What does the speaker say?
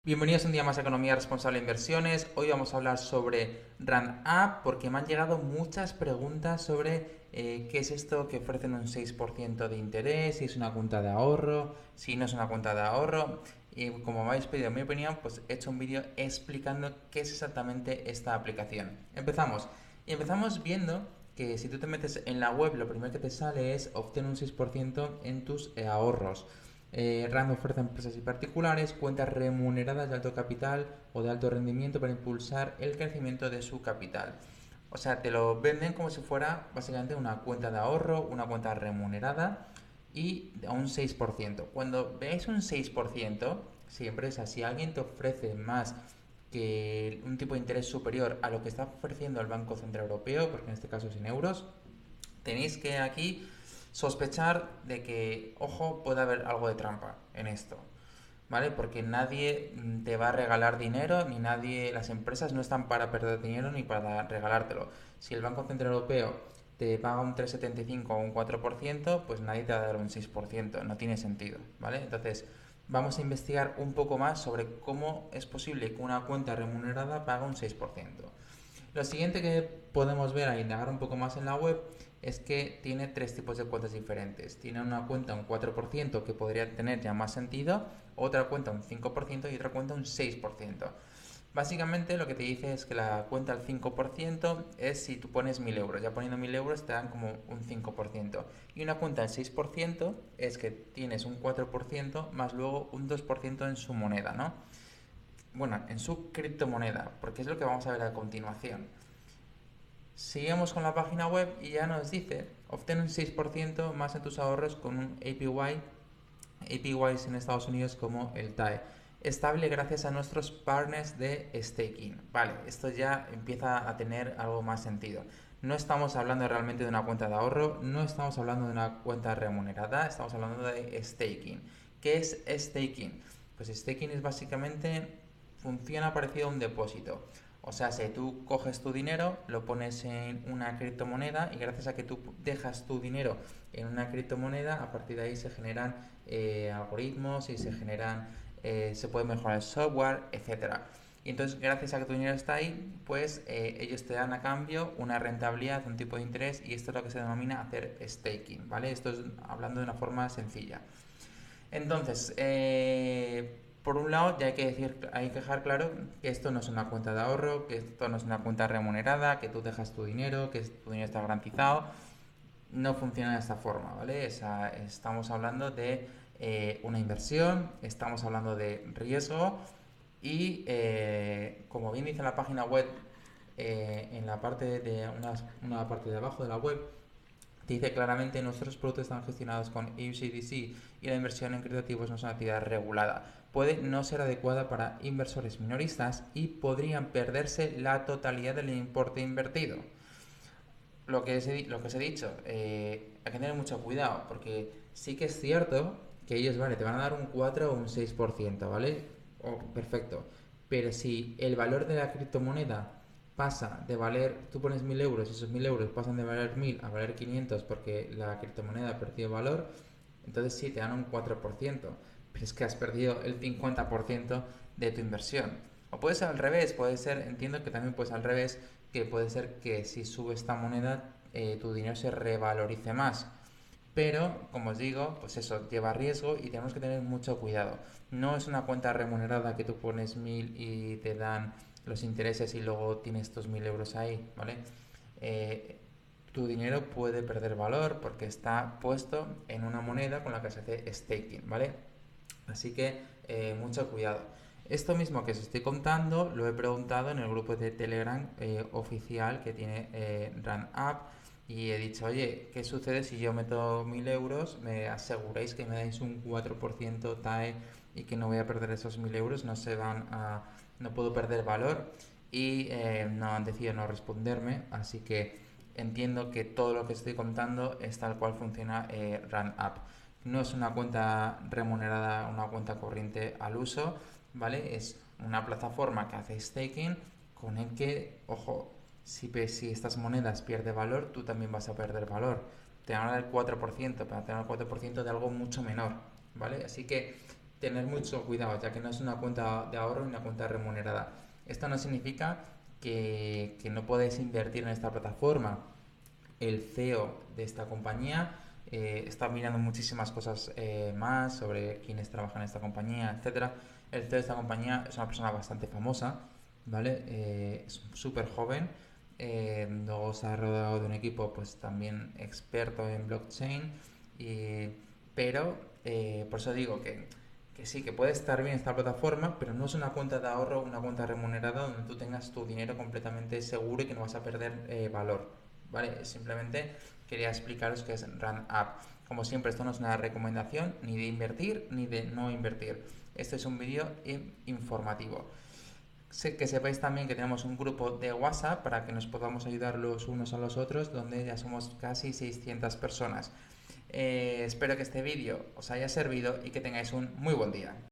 Bienvenidos un día más a Economía Responsable e Inversiones. Hoy vamos a hablar sobre RunUp porque me han llegado muchas preguntas sobre qué es esto que ofrecen un 6% de interés, si es una cuenta de ahorro, si no es una cuenta de ahorro. Y como me habéis pedido mi opinión, pues he hecho un vídeo explicando qué es exactamente esta aplicación. Empezamos. Y empezamos viendo que si tú te metes en la web, lo primero que te sale es obtener un 6% en tus ahorros. RAM ofrece a empresas y particulares cuentas remuneradas de alto capital o de alto rendimiento para impulsar el crecimiento de su capital. O sea, te lo venden como si fuera básicamente una cuenta de ahorro, una cuenta remunerada y a un 6%. Cuando veáis un 6%, siempre es así. Si alguien te ofrece más que un tipo de interés superior a lo que está ofreciendo el Banco Central Europeo, porque en este caso es en euros, tenéis que aquí sospechar de que, ojo, puede haber algo de trampa en esto, ¿vale? Porque nadie te va a regalar dinero, ni nadie, las empresas no están para perder dinero ni para regalártelo. Si el Banco Central Europeo te paga un 3,75 o un 4%, pues nadie te va a dar un 6%, no tiene sentido, ¿vale? Entonces, vamos a investigar un poco más sobre cómo es posible que una cuenta remunerada pague un 6%. Lo siguiente que podemos ver al indagar un poco más en la web es que tiene tres tipos de cuentas diferentes. Tiene una cuenta un 4% que podría tener ya más sentido, otra cuenta un 5% y otra cuenta un 6%. Básicamente lo que te dice es que la cuenta al 5% es si tú pones 1.000 euros. Ya poniendo 1.000 euros te dan como un 5%. Y una cuenta al 6% es que tienes un 4% más luego un 2% en su moneda, ¿no? Bueno, en su criptomoneda, porque es lo que vamos a ver a continuación. Seguimos con la página web y ya nos dice, obtén un 6% más en tus ahorros con un APY, APYs en Estados Unidos como el TAE, estable gracias a nuestros partners de staking. Vale, esto ya empieza a tener algo más sentido. No estamos hablando realmente de una cuenta de ahorro, no estamos hablando de una cuenta remunerada, estamos hablando de staking. ¿Qué es staking? Pues staking es básicamente, funciona parecido a un depósito. O sea, si tú coges tu dinero, lo pones en una criptomoneda y gracias a que tú dejas tu dinero en una criptomoneda, a partir de ahí se generan algoritmos y se puede mejorar el software, etcétera. Y entonces, gracias a que tu dinero está ahí, pues ellos te dan a cambio una rentabilidad, un tipo de interés, y esto es lo que se denomina hacer staking, ¿vale? Esto es hablando de una forma sencilla. Entonces, por un lado, ya hay que decir, hay que dejar claro que esto no es una cuenta de ahorro, que esto no es una cuenta remunerada, que tú dejas tu dinero, que tu dinero está garantizado. No funciona de esta forma, ¿vale? Estamos hablando de una inversión, estamos hablando de riesgo y, como bien dice la página web, en la parte de una parte de abajo de la web, te dice claramente nuestros productos están gestionados con USDC y la inversión en criptoactivos no es una actividad regulada. Puede no ser adecuada para inversores minoristas y podrían perderse la totalidad del importe invertido. Lo que os he dicho, hay que tener mucho cuidado porque sí que es cierto que ellos, vale, te van a dar un 4 o un 6%, ¿vale? Perfecto. Pero si el valor de la criptomoneda pasa de valer, tú pones 1.000 euros y esos 1.000 euros pasan de valer 1.000 a valer 500 porque la criptomoneda ha perdido valor, entonces sí, te dan un 4%, pero es que has perdido el 50% de tu inversión. O puede ser al revés, puede ser, entiendo que también puede ser al revés, que puede ser que si sube esta moneda tu dinero se revalorice más. Pero, como os digo, pues eso lleva riesgo y tenemos que tener mucho cuidado. No es una cuenta remunerada que tú pones 1.000 y te dan los intereses y luego tienes estos 1.000 euros ahí, ¿vale? Eh, Tu dinero puede perder valor porque está puesto en una moneda con la que se hace staking, ¿vale? Así que mucho cuidado. Esto mismo que os estoy contando lo he preguntado en el grupo de Telegram oficial que tiene RunUp y he dicho, oye, ¿qué sucede si yo meto 1.000 euros? ¿Me aseguráis que me dais un 4% TAE y que no voy a perder esos 1.000 euros? No puedo perder valor y no han decidido no responderme, así que entiendo que todo lo que estoy contando es tal cual funciona RunUp. No es una cuenta remunerada, una cuenta corriente al uso, ¿vale? Es una plataforma que hace staking con el que, ojo, si estas monedas pierden valor, tú también vas a perder valor. Te van a dar el 4%, pero te van a dar el 4% de algo mucho menor, ¿vale? Así que tener mucho cuidado, ya que no es una cuenta de ahorro ni una cuenta remunerada. Esto no significa que no puedes invertir en esta plataforma. El CEO de esta compañía está mirando muchísimas cosas más sobre quiénes trabajan en esta compañía, etcétera. El CEO de esta compañía es una persona bastante famosa, ¿vale? Es súper joven. Luego se ha rodeado de un equipo pues también experto en blockchain, pero por eso digo que sí, que puede estar bien esta plataforma, pero no es una cuenta de ahorro, una cuenta remunerada donde tú tengas tu dinero completamente seguro y que no vas a perder valor, ¿vale? Simplemente quería explicaros qué es RunUp. Como siempre, esto no es una recomendación ni de invertir ni de no invertir. Este es un vídeo informativo. Que sepáis también que tenemos un grupo de WhatsApp para que nos podamos ayudar los unos a los otros, donde ya somos casi 600 personas. Espero que este vídeo os haya servido y que tengáis un muy buen día.